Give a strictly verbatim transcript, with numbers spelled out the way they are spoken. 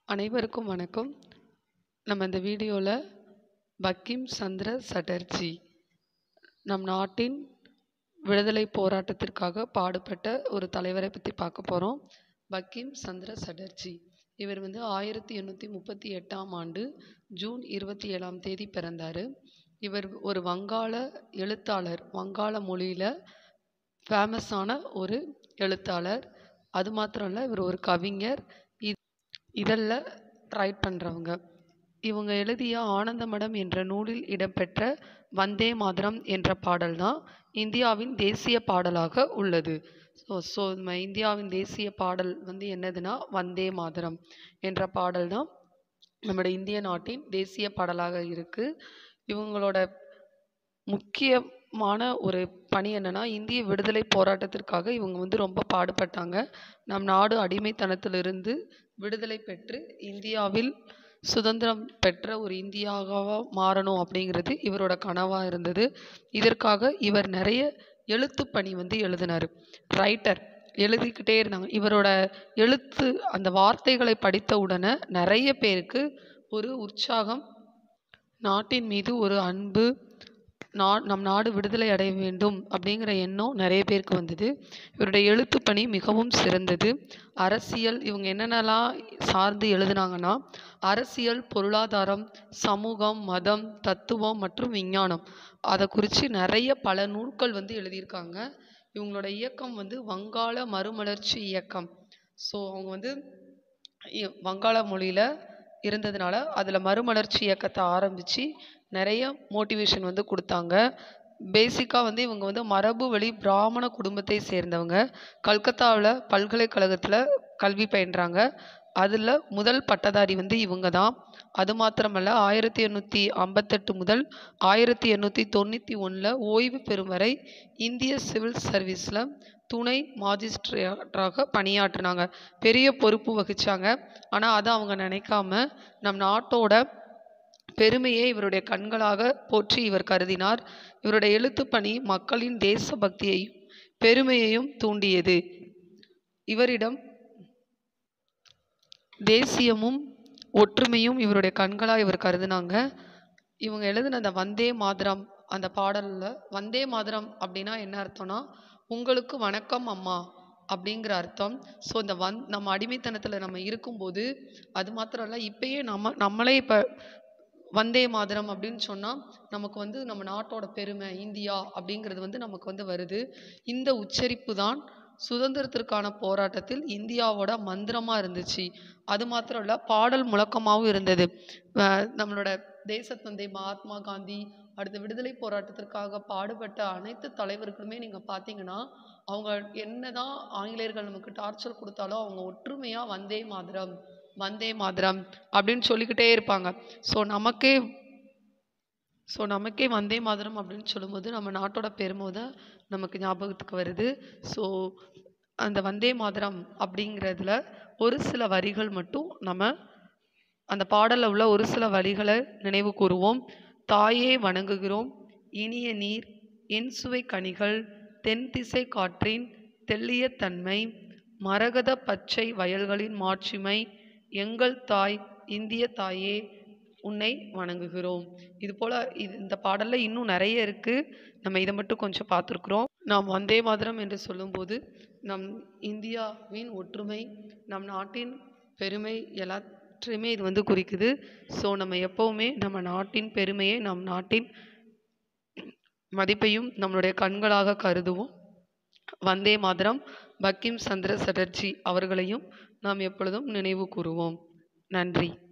அனைவருக்கும் வணக்கம். நம்ம இந்த வீடியோவில் பங்கிம் சந்திர சட்டர்ஜி நம் நாட்டின் விடுதலை போராட்டத்திற்காக பாடுபட்ட ஒரு தலைவரை பற்றி பார்க்க போகிறோம். பங்கிம் சந்திர சட்டர்ஜி இவர் வந்து ஆயிரத்தி எண்ணூற்றி முப்பத்தி எட்டாம் ஆண்டு ஜூன் இருபத்தி ஏழாம் தேதி பிறந்தார். இவர் ஒரு வங்காள எழுத்தாளர், வங்காள மொழியில் ஃபேமஸான ஒரு எழுத்தாளர். அது மாத்திரம் இல்லை, இவர் ஒரு கவிஞர், இதழில் ரைட் பண்ணுறவங்க. இவங்க எழுதிய ஆனந்தமடம் என்ற நூலில் இடம்பெற்ற வந்தே மாதரம் என்ற பாடல் தான் இந்தியாவின் தேசிய பாடலாக உள்ளது. ஸோ ஸோ நம்ம இந்தியாவின் தேசிய பாடல் வந்து என்னதுன்னா வந்தே மாதரம் என்ற பாடல் தான் நம்முடைய இந்திய நாட்டின் தேசிய பாடலாக இருக்குது. இவங்களோட முக்கியமான ஒரு பணி என்னன்னா, இந்திய விடுதலை போராட்டத்திற்காக இவங்க வந்து ரொம்ப பாடுபட்டாங்க. நம் நாடு அடிமைத்தனத்திலிருந்து விடுதலை பெற்று இந்தியாவில் சுதந்திரம் பெற்ற ஒரு இந்தியாவாக மாறணும் அப்படிங்கிறது இவரோட கனவாக இருந்தது. இதற்காக இவர் நிறைய எழுத்து பணி வந்து எழுதினார். ரைட்டர் எழுதிக்கிட்டே இருந்தாங்க. இவரோட எழுத்து, அந்த வார்த்தைகளை படித்த உடனே நிறைய பேருக்கு ஒரு உற்சாகம், நாட்டின் மீது ஒரு அன்பு, நா நம் நாடு விடுதலை அடைய வேண்டும் அப்படிங்கிற எண்ணம் நிறைய பேருக்கு வந்தது. இவருடைய எழுத்து பணி மிகவும் சிறந்தது. அரசியல், இவங்க என்னென்னலாம் சார்ந்து எழுதினாங்கன்னா, அரசியல், பொருளாதாரம், சமூகம், மதம், தத்துவம் மற்றும் விஞ்ஞானம், அதை குறித்து நிறைய பல நூல்கள் வந்து எழுதியிருக்காங்க. இவங்களோட இயக்கம் வந்து வங்காள மறுமலர்ச்சி இயக்கம். ஸோ அவங்க வந்து வங்காள மொழியில் இருந்ததுனால அதில் மறுமலர்ச்சி இயக்கத்தை ஆரம்பித்து நிறைய மோட்டிவேஷன் வந்து கொடுத்தாங்க. பேசிக்காக வந்து இவங்க வந்து மரபு வழி பிராமண குடும்பத்தை சேர்ந்தவங்க. கல்கத்தாவில் பல்கலைக்கழகத்தில் கல்வி பயின்றாங்க. அதில் முதல் பட்டதாரி வந்து இவங்க தான். அது மாத்திரமல்ல, ஆயிரத்தி எண்ணூற்றி ஐம்பத்தெட்டு முதல் ஆயிரத்தி எண்ணூற்றி தொண்ணூற்றி ஒன்றில் ஓய்வு பெறும் வரை இந்திய சிவில் சர்வீஸில் துணை மாஜிஸ்ட்ரேட்டாக பணியாற்றினாங்க. பெரிய பொறுப்பு வகித்தாங்க. ஆனால் அதை அவங்க நினைக்காம நம் நாட்டோட பெருமையை இவருடைய கண்களாக போற்றி இவர் கருதினார். இவருடைய எழுத்து பணி மக்களின் தேசபக்தியையும் பெருமையையும் தூண்டியது. இவரிடம் தேசியமும் ஒற்றுமையும் இவருடைய கண்களாக இவர் கருதினாங்க. இவங்க எழுதின அந்த வந்தே மாதரம், அந்த பாடலில் வந்தே மாதரம் அப்படின்னா என்ன அர்த்தம்னா, உங்களுக்கு வணக்கம் அம்மா அப்படிங்கிற அர்த்தம். ஸோ இந்த வந் நம்ம அடிமைத்தனத்தில் நம்ம இருக்கும்போது, அது மாத்திரம் இல்லை, இப்பயே நம்ம நம்மளே இப்போ வந்தே மாதரம் அப்படின்னு சொன்னால் நமக்கு வந்து நம்ம நாட்டோட பெருமை, இந்தியா அப்படிங்கிறது வந்து நமக்கு வந்து வருது. இந்த உச்சரிப்பு தான் சுதந்திரத்திற்கான போராட்டத்தில் இந்தியாவோட மந்திரமாக இருந்துச்சு. அது மாத்திரம் இல்லை, பாடல் முழக்கமாகவும் இருந்தது. நம்மளோட தேசத்தந்தை மகாத்மா காந்தி, அடுத்த விடுதலை போராட்டத்திற்காக பாடுபட்ட அனைத்து தலைவர்களுமே நீங்கள் பார்த்தீங்கன்னா, அவங்க என்னதான் ஆங்கிலேயர்கள் நமக்கு டார்ச்சர் கொடுத்தாலும் அவங்க ஒற்றுமையாக வந்தே மாதரம் வந்தே மாதரம் அப்படின்னு சொல்லிக்கிட்டே இருப்பாங்க. ஸோ நமக்கே ஸோ நமக்கே வந்தே மாதரம் அப்படின்னு சொல்லும்போது நம்ம நாட்டோட பெருமை தான் நமக்கு ஞாபகத்துக்கு வருது. ஸோ அந்த வந்தே மாதரம் அப்படிங்கிறதுல ஒரு சில வரிகள் மட்டும் நம்ம அந்த பாடலில் உள்ள ஒரு சில வரிகளை நினைவு கூறுவோம். தாயே வணங்குகிறோம், இனிய நீர், என் சுவை கனிகள், தென் திசை காற்றின் தெள்ளிய தன்மை, மரகத பச்சை வயல்களின் மாட்சிமை, எங்கள் தாய் இந்திய தாயே உன்னை வணங்குகிறோம். இது போல் இது இந்த பாடலில் இன்னும் நிறைய இருக்குது. நம்ம இதை மட்டும் கொஞ்சம் பார்த்துருக்குறோம். நாம் வந்தே மாதரம் என்று சொல்லும்போது நம் இந்தியாவின் ஒற்றுமை, நம் நாட்டின் பெருமை எல்லாத்தையுமே இது வந்து குறிக்குது. ஸோ நம்ம எப்போவுமே நம்ம நாட்டின் பெருமையை, நம் நாட்டின் மதிப்பையும் நம்மளுடைய கண்களாக கருதுவோம். வந்தே மாதரம் பங்கிம் சந்திர சட்டர்ஜி அவர்களையும் நாம் எப்பொழுதும் நினைவு கூறுவோம். நன்றி.